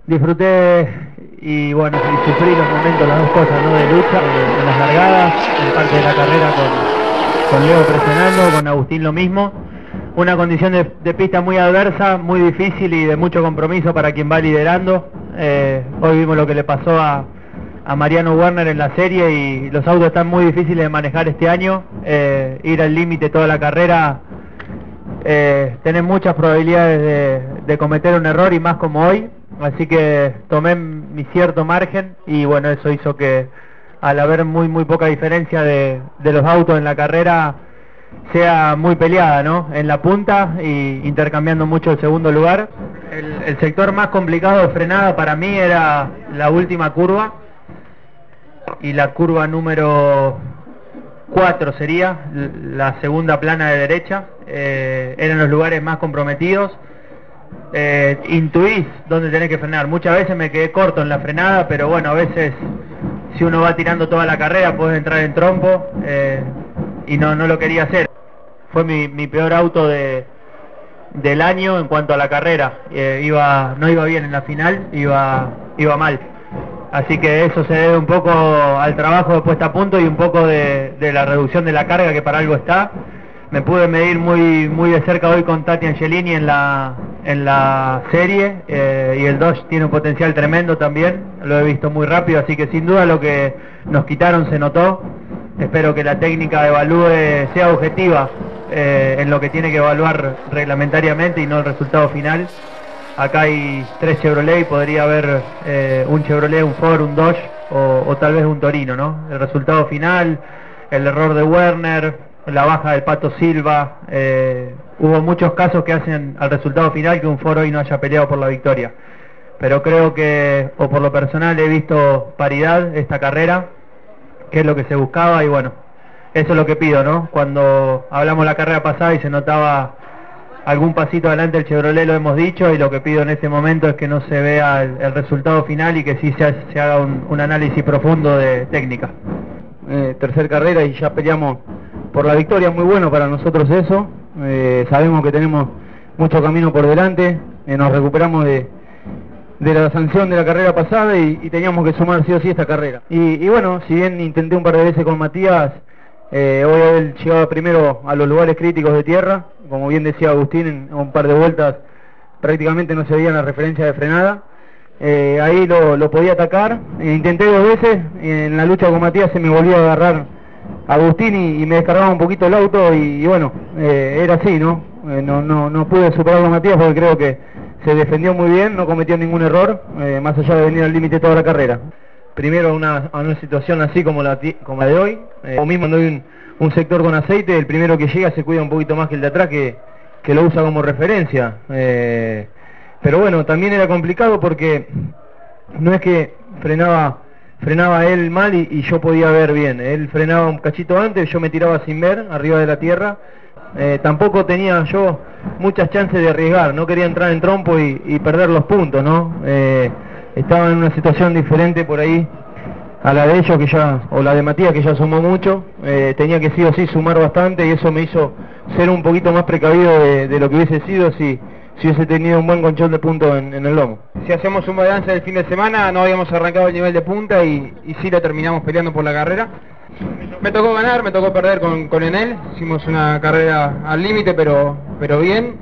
Disfruté y bueno, y sufrí los momentos, las dos cosas, ¿no? De lucha, en las largadas, en parte de la carrera con Leo presionando, con Agustín lo mismo. Una condición de pista muy adversa, muy difícil y de mucho compromiso para quien va liderando. Hoy vimos lo que le pasó a Mariano Werner en la serie y los autos están muy difíciles de manejar este año. Ir al límite toda la carrera, tenés muchas probabilidades de cometer un error y más como hoy. Así que tomé mi cierto margen y bueno, eso hizo que al haber muy poca diferencia de los autos en la carrera sea muy peleada, ¿no? En la punta y intercambiando mucho el segundo lugar. El sector más complicado de frenada para mí era la última curva y la curva número 4 sería la segunda plana de derecha. Eran los lugares más comprometidos. Intuís dónde tenés que frenar. Muchas veces me quedé corto en la frenada, pero bueno, a veces si uno va tirando toda la carrera puedes entrar en trompo, y no lo quería hacer. Fue mi peor auto del año en cuanto a la carrera. No iba bien en la final, iba mal. Así que eso se debe un poco al trabajo de puesta a punto y un poco de la reducción de la carga, que para algo está. Me pude medir muy de cerca hoy con Tati Angelini en la serie, y el Dodge tiene un potencial tremendo también, lo he visto muy rápido, así que sin duda lo que nos quitaron se notó. Espero que la técnica evalúe, sea objetiva en lo que tiene que evaluar reglamentariamente y no el resultado final. Acá hay 3 Chevrolet y podría haber un Chevrolet, un Ford, un Dodge o tal vez un Torino, ¿no? El resultado final, el error de Werner, la baja del Pato Silva, hubo muchos casos que hacen al resultado final que un Ford hoy no haya peleado por la victoria. Pero creo que, o por lo personal, he visto paridad esta carrera, que es lo que se buscaba, y bueno, eso es lo que pido, ¿no? Cuando hablamos la carrera pasada y se notaba algún pasito adelante el Chevrolet, lo hemos dicho, y lo que pido en este momento es que no se vea el resultado final y que sí se haga un análisis profundo de técnica. Tercer carrera y ya peleamos por la victoria, muy bueno para nosotros eso. Sabemos que tenemos mucho camino por delante, nos recuperamos de la sanción de la carrera pasada y teníamos que sumar sí o sí esta carrera. Y bueno, si bien intenté un par de veces con Matías, hoy él llegaba primero a los lugares críticos de tierra, como bien decía Agustín, en un par de vueltas prácticamente no se veían las referencias de frenada. Ahí lo podía atacar, intenté 2 veces, en la lucha con Matías se me volvió a agarrar Agustín y me descargaba un poquito el auto y bueno, era así, ¿no? No pude superarlo a Matías porque creo que se defendió muy bien, no cometió ningún error, más allá de venir al límite toda la carrera. Primero a una situación así como la de hoy, o mismo cuando hay un sector con aceite, el primero que llega se cuida un poquito más que el de atrás que lo usa como referencia. Pero bueno, también era complicado porque no es que frenaba él mal y yo podía ver bien. Él frenaba un cachito antes, yo me tiraba sin ver, arriba de la tierra. Tampoco tenía yo muchas chances de arriesgar, no quería entrar en trompo y perder los puntos, ¿no? Estaba en una situación diferente por ahí a la de ellos, o la de Matías, que ya sumó mucho. Tenía que sí o sí sumar bastante y eso me hizo ser un poquito más precavido de lo que hubiese sido si hubiese tenido un buen control de puntos en el lomo. Si hacemos un balance del fin de semana, no habíamos arrancado el nivel de punta y sí lo terminamos peleando por la carrera. Me tocó ganar, me tocó perder con Enel, hicimos una carrera al límite, pero bien.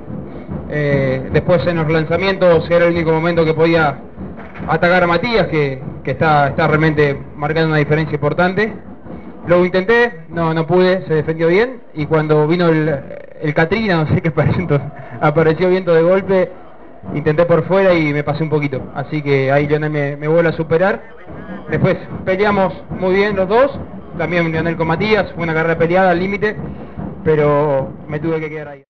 Después en los lanzamientos era el único momento que podía atacar a Matías, que está realmente marcando una diferencia importante. Lo intenté, no pude, se defendió bien, y cuando vino el Katrina, no sé qué apareció viento de golpe, intenté por fuera y me pasé un poquito, así que ahí Lionel me vuelve a superar. Después peleamos muy bien los dos, también Lionel con Matías, fue una carrera peleada al límite, pero me tuve que quedar ahí.